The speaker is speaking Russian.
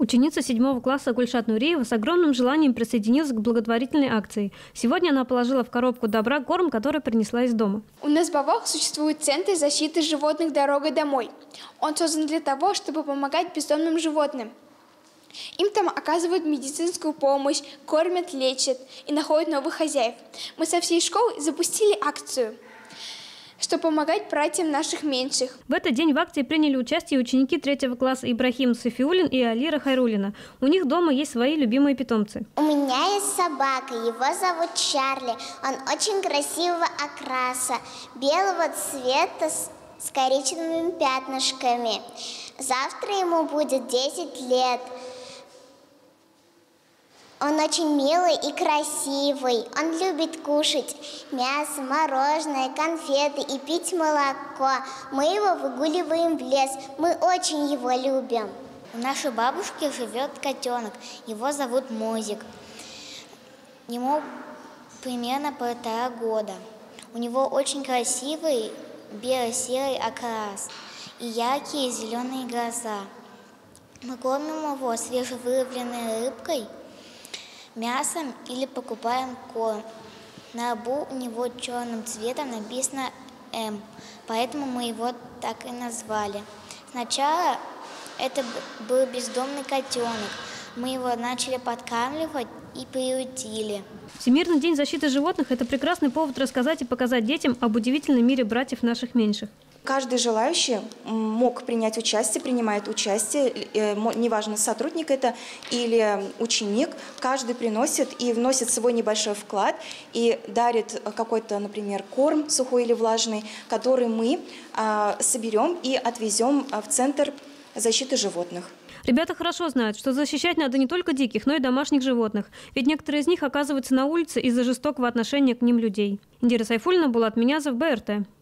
Ученица 7 класса Гульшат Нуриева с огромным желанием присоединилась к благотворительной акции. Сегодня она положила в коробку добра корм, который принесла из дома. У нас в Бавах существует Центр защиты животных «Дорога домой». Он создан для того, чтобы помогать бездомным животным. Им там оказывают медицинскую помощь, кормят, лечат и находят новых хозяев. Мы со всей школы запустили акцию, чтобы помогать братьям наших меньших. В этот день в акции приняли участие ученики 3 класса Ибрахим Софиуллин и Алира Хайруллина. У них дома есть свои любимые питомцы. У меня есть собака, его зовут Чарли. Он очень красивого окраса, белого цвета с коричневыми пятнышками. Завтра ему будет 10 лет. Он очень милый и красивый. Он любит кушать мясо, мороженое, конфеты и пить молоко. Мы его выгуливаем в лес. Мы очень его любим. У нашей бабушки живет котенок. Его зовут Мозик. Ему примерно 1,5 года. У него очень красивый бело-серый окрас и яркие зеленые глаза. Мы кормим его свежевыловленной рыбкой, мясом или покупаем корм. На лбу у него черным цветом написано «М», поэтому мы его так и назвали. Сначала это был бездомный котенок. Мы его начали подкармливать и приютили. Всемирный день защиты животных – это прекрасный повод рассказать и показать детям об удивительном мире братьев наших меньших. Каждый желающий мог принять участие, принимает участие, неважно, сотрудник это или ученик, каждый приносит и вносит свой небольшой вклад и дарит какой-то, например, корм сухой или влажный, который мы соберем и отвезем в Центр защиты животных. Ребята хорошо знают, что защищать надо не только диких, но и домашних животных, ведь некоторые из них оказываются на улице из-за жестокого отношения к ним людей. Индира Сайфуллина, Булат Минязов, БРТ.